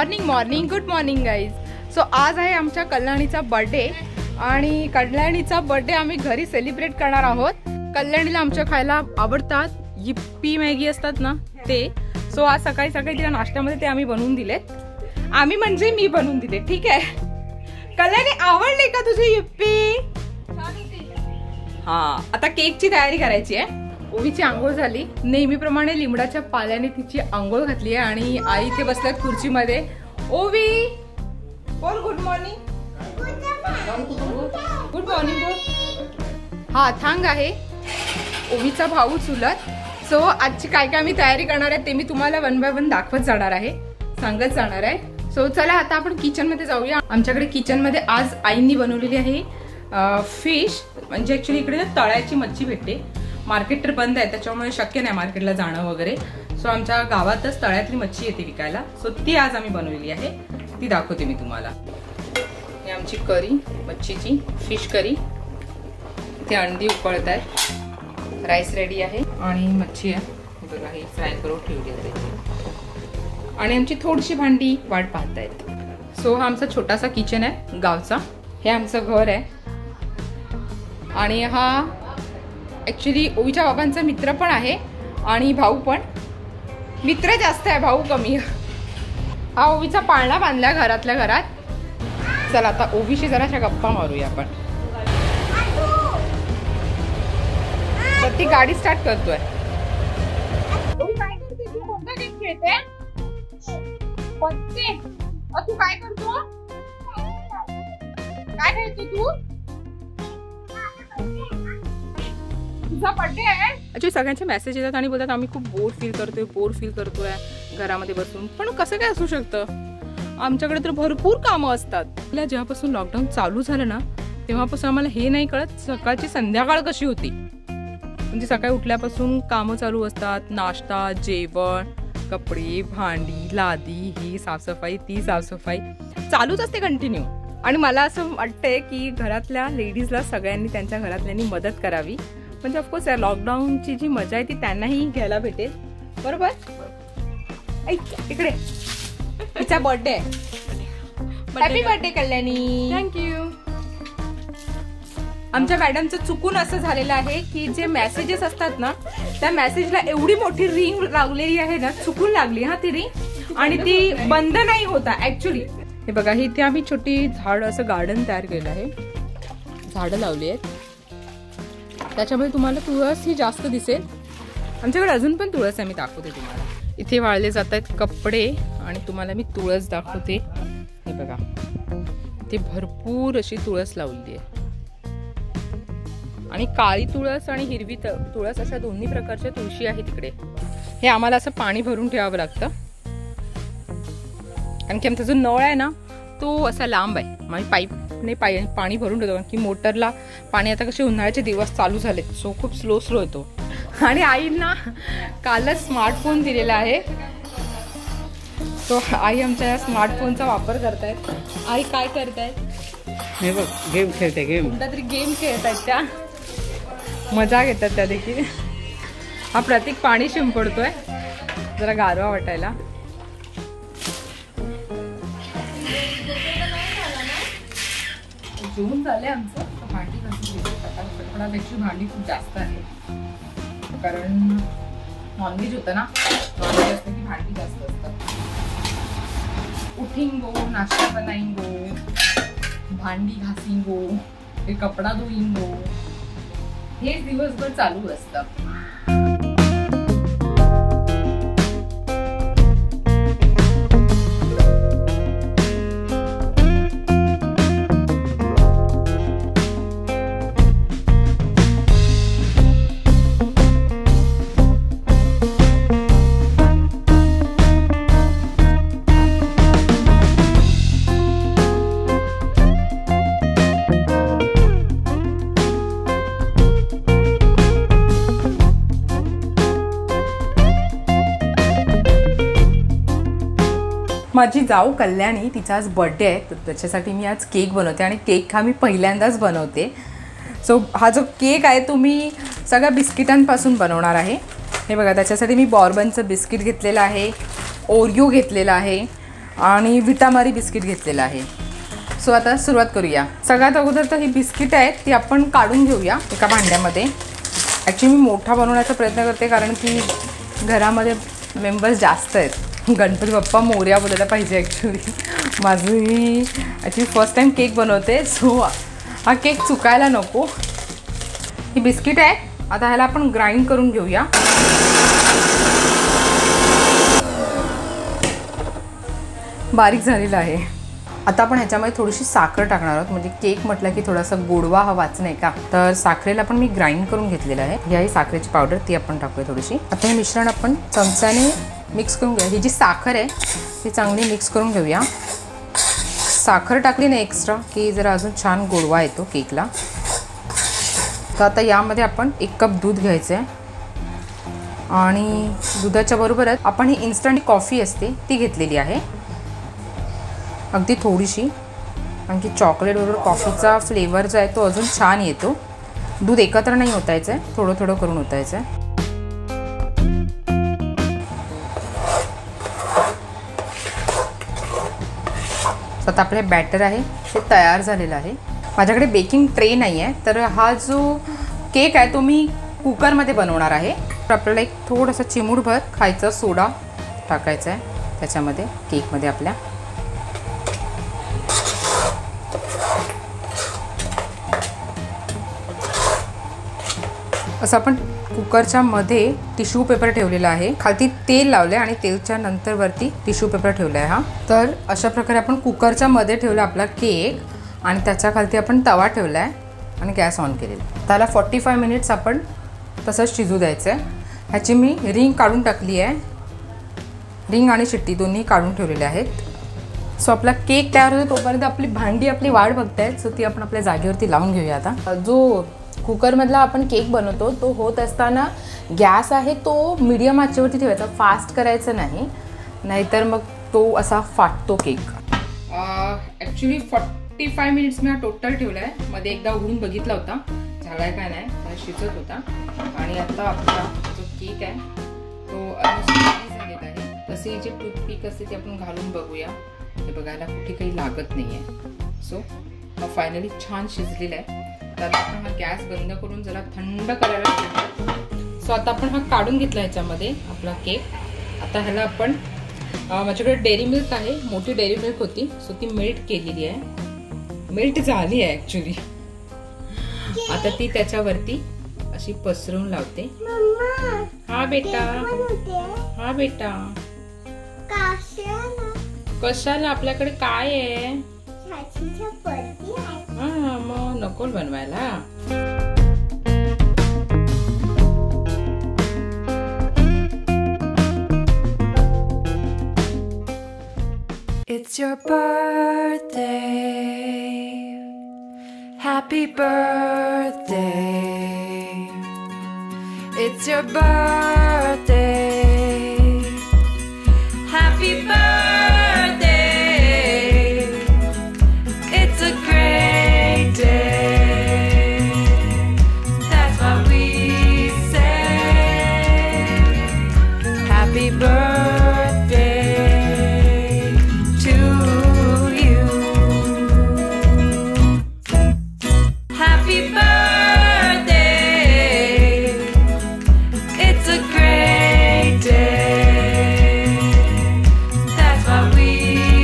Morning good morning guys. So आज आहे आमच्या कल्याणीचा बर्थडे आणि कल्याणीचा बर्थडे आम्ही घरी सेलिब्रेट करणार आहोत. कल्याणीला आमच्या खायला आवडतात यिप्पी मॅगी असतात ना ते. सो आज सकाळी सकाळी तिला नाश्त्यामध्ये ते आम्ही बनवून दिलेत. आम्ही म्हणजे मी बनवून दिले. ठीक आहे कल्याणी, आवडली का तुझी यिप्पी? हा, आता केकची तयारी करायची आहे. ओवीची आंघोळ झाली. नेहमीप्रमाणे लिंबडाच्या पाल्याने तिची आंघोळ घातली आहे आणि आई इथे बसल्यात खुर्चीमध्ये. ओवी बोल गुड मॉर्निंग. गुड मॉर्निंग बोल. हा थांग आहे ओवीचा भाऊ चुलत. सो आजची काय काय मी तयारी करणार आहे ते मी तुम्हाला वन बाय वन दाखवत जाणार आहे, सांगत जाणार आहे. सो चला आता आपण किचन मध्ये जाऊया. आमच्याकडे किचन मध्ये आज आईंनी बनवलेली आहे फिश. म्हणजे ऍक्च्युली इकडे तळ्याची मच्छी भेटते. मार्केट तर बंद आहे त्याच्यामुळे शक्य नाही मार्केटला जाणं वगैरे. सो आमच्या गावातच तळ्यातली मच्छी येते विकायला. सो ती आज आम्ही बनवलेली आहे, ती दाखवते मी तुम्हाला. ही आमची करी, मच्छीची फिश करी. ते अंडी उकळत आहे, राईस रेडी आहे आणि मच्छी आहे बघा, ही फ्राय करून ठेवली आहे. आणि आमची थोडीशी भांडी वाट पाहत आहेत. सो हा आमचा छोटासा किचन आहे गावचा. हे आमचं घर आहे आणि हा ऍक्च्युली ओवीच्या बाबांचा मित्र पण आहे आणि भाऊ पण. मित्र जास्त आहे, भाऊ कमी. हा ओवीचा पाळणा बांधला घरातल्या घरात. चला आता ओवीशी जराशा गप्पा मारूया आपण. तर ती गाडी स्टार्ट करतोय. तू काय करतो? काय खेळतो तू? तुझा बर्थडे आहे. अच्छा, सगळ्यांचे मेसेज येतात आणि बोलतात आम्ही खूप बोर फील करतोय घरामध्ये बसून. पण कसं काय असू शकतं? आमच्याकडे तर भरपूर कामं असतात. जेव्हापासून लॉकडाऊन चालू झालं ना तेव्हापासून आम्हाला हे नाही कळत सकाळची संध्याकाळ कशी होती. म्हणजे सकाळी उठल्यापासून कामं चालू असतात. नाश्ता, जेवण, कपडे, भांडी, लादी, ही साफसफाई, ती साफसफाई चालूच असते कंटिन्यू. आणि मला असं वाटतंय की घरातल्या लेडीजला सगळ्यांनी त्यांच्या घरातल्यांनी मदत करावी. म्हणजे ऑफकोर्स या लॉकडाऊनची जी मजा आहे ती त्यांनाही घ्यायला भेटेल. बरोबर? इकडे तिचा बर्थडे आहे. Happy birthday Kalyani. थँक्यू. आमच्या मॅडमचं चुकून असं झालेलं आहे की जे मेसेजेस असतात ना त्या मेसेजला एवढी मोठी रिंग लागलेली आहे ना, चुकून लागली हा ती रिंग आणि ती बंद नाही होता ऍक्च्युली. हे बघा, ही इथे आम्ही छोटी झाड असं गार्डन तयार केलं आहे. झाडं लावली आहेत त्याच्यामुळे तुम्हाला तुळस ही जास्त दिसेल. आमच्याकडे अजून पण तुळस आहे, मी दाखवते तुम्हाला. इथे वाळले जात आहेत कपडे आणि तुम्हाला मी तुळस दाखवते. हे बघा, इथे भरपूर अशी तुळस लावली आहे आणि काळी तुळस आणि हिरवी तुळस अशा दोन्ही प्रकारच्या तुळशी आहे तिकडे. हे आम्हाला असं पाणी भरून ठेवावं लागतं कारण की आमचा जो नळ आहे ना तो असा लांब आहे. आम्ही पाईपने पाणी भरून ठेवतो कारण की मोटरला पाणी आता कसे उन्हाळ्याचे दिवस चालू झालेत सो खूप स्लो येतो. आणि आईंना कालच स्मार्टफोन दिलेला आहे. तो आई आमच्या या स्मार्टफोनचा वापर करतायत. आई काय करतायत? हे बघ, गेम खेळते. कोणता तरी गेम खेळतायत त्या, मजा घेतात त्या देखील. हा प्रतीक पाणी शिंपडतोय जरा गारवा वाटायला. जेवून झाले आमचं. भांडी घासून सकाळपेक्षा भांडी खूप जास्त आहे कारण नॉनव्हेज होतं ना. नॉनव्हेज असतं की भांडी जास्त असतात. उठिंगो, नाश्ता बनाईंगो, भांडी घासिंगो, हे कपडा धुईंगो, हे दिवसभर चालू असतं. माझी जाऊ कल्याणी, तिचा आज बर्थडे आहे तर त्याच्यासाठी मी आज केक बनवते आणि केक हा मी पहिल्यांदाच बनवते. सो हा जो केक आहे तो मी सगळ्या बिस्किटांपासून बनवणार आहे. हे बघा, त्याच्यासाठी मी बॉर्बनचं बिस्किट घेतलेलं आहे, ओरिओ घेतलेला आहे आणि विटामारी बिस्किट घेतलेलं आहे. सो आता सुरुवात करूया. सगळ्यात अगोदर तर ही बिस्किट आहेत ती आपण काढून घेऊया एका भांड्यामध्ये. ॲक्च्युली मी मोठा बनवण्याचा प्रयत्न करते कारण की घरामध्ये मेंबर्स जास्त आहेत. गणपती बाप्पा मोरया बोलायला पाहिजे. ॲक्च्युली माझी ॲक्च्युली फर्स्ट टाईम केक बनवते, सो हा केक चुकायला नको. ही बिस्किट आहे. आता ह्याला आपण ग्राइंड करून घेऊया. बारीक झालेलं आहे. आता आपण ह्याच्यामध्ये थोडीशी साखर टाकणार आहोत, म्हणजे केक म्हटलं की थोडासा गोडवा हवाच नाही का. तर साखरेला पण मी ग्राइंड करून घेतलेलं आहे. ही आहे साखरेची पावडर, ती आपण टाकूया थोडीशी. आता हे मिश्रण आपण चमच्याने मिक्स करून घेऊया. ही जी साखर आहे ती चांगली मिक्स करून घेऊया. साखर टाकली ना एक्स्ट्रा की जरा अजून छान गोडवा येतो केकला. तर आता यामध्ये आपण 1 कप दूध घ्यायचं आहे आणि दुधाच्या बरोबरच आपण ही इन्स्टंट कॉफी असते ती घेतलेली आहे, अगदी थोडीशी. कारण की चॉकलेट बरोबर कॉफीचा फ्लेवर जो आहे तो अजून छान येतो. दूध एकत्र नाही ओतायचं आहे, थोडं थोडं करून ओतायचं आहे. आता आपले बॅटर आहे ते तयार झालेलं आहे. माझ्याकडे बेकिंग ट्रे नाही आहे, तर हा जो केक आहे तो मी कुकरमध्ये बनवणार आहे. तर आपल्याला एक थोडंसं चिमूटभर खायचा सोडा टाकायचा आहे त्याच्यामध्ये, केकमध्ये आपल्या. असं आपण कुकरच्या मध्ये टिश्यू पेपर ठेवलेला आहे. खालती तेल लावले आणि तेलच्या नंतर वरती टिश्यू पेपर ठेवला आहे. हा तर अशा प्रकारे आपण कुकरच्या मध्ये ठेवला आपला केक आणि त्याच्या खालती आपण तवा ठेवला आहे आणि गॅस ऑन केलेला. त्याला 45 मिनिट्स आपण तसंच शिजू द्यायचं आहे. ह्याची मी रिंग काढून टाकली आहे. रिंग आणि शिट्टी दोन्ही काढून ठेवलेले आहेत. सो आपला केक तयार होतो तोपर्यंत आपली भांडी आपली वाट बघतायत. सो ती आपण आपल्या जागेवरती लावून घेऊया. आता जो कुकरमधला आपण केक बनवतो तो होत असताना गॅस आहे तो मीडियम आचेवरती ठेवायचा, फास्ट करायचं नाही, नाहीतर मग तो असा फाटतो केक. ॲक्च्युली 45 मिनिट्स मी हा टोटल ठेवला आहे. मध्ये एकदा उघडून बघितला होता झालाय काय नाही, शिजत होता. आणि आता आपला जो केक आहे तो झालेला आहे. तसे जे टूथपिक असते ते आपण घालून बघूया. ते बघायला कुठे काही लागत नाही आहे. सो हा फायनली छान शिजलेला आहे. तर आपण हा गॅस बंद करून जरा थंड करायला ठेवतो. सो आता आपण हा काढून घेतला ह्याच्यामध्ये आपला केक. आता ह्याला आपण माझ्याकडे डेअरी मिल्क आहे, मोठी डेअरी मिल्क होती, सो ती मेल्ट केलेली आहे, मेल्ट झाली आहे ॲक्च्युली. आता ती त्याच्यावरती अशी पसरवून लावते. हा बेटा, हा बेटा, कशाला, आपल्याकडे काय आहे? हा मग नको बनवायला. It's your birthday. Happy birthday. It's your birthday. Happy birthday. It's a great day. That's what we say. Happy birthday to you. Happy birthday. It's a great day. That's what we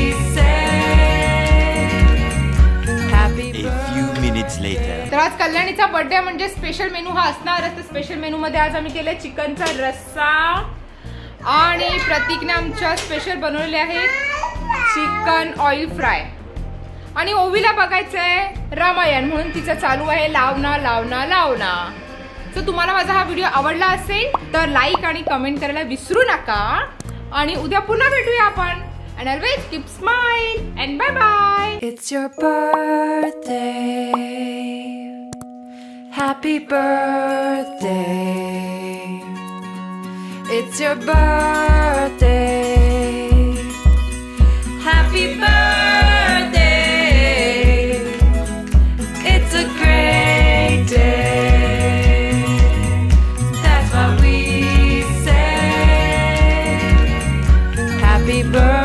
say. Happy birthday. A few minutes later. तर आज कल्याणीचा birthday म्हणजे special menu हा असणारच. तर special menu मध्ये आज आम्ही केले चिकनचा रस्सा आणि प्रतीकने आमच्या स्पेशल बनवलेले आहे चिकन ऑइल फ्राय. आणि ओवीला बघायचंय रामायण म्हणून तिचं चालू आहे लावना लावना लावना. तर तुम्हाला माझा हा व्हिडिओ आवडला असेल तर लाईक आणि कमेंट करायला विसरू नका. आणि उद्या पुन्हा भेटूया आपण. And always keep smile and bye bye. It's your birthday. Happy birthday. It's your birthday. Happy birthday. It's a great day. That's what we say. Happy birthday.